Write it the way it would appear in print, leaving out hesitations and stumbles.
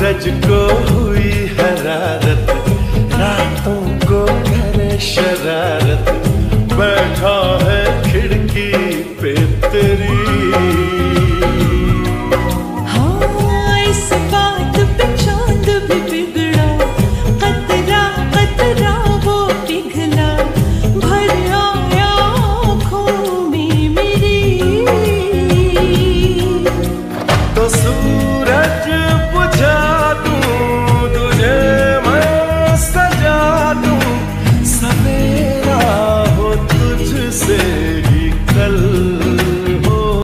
सूरज को हुई हरारत, रातों को करे शरारत, बैठा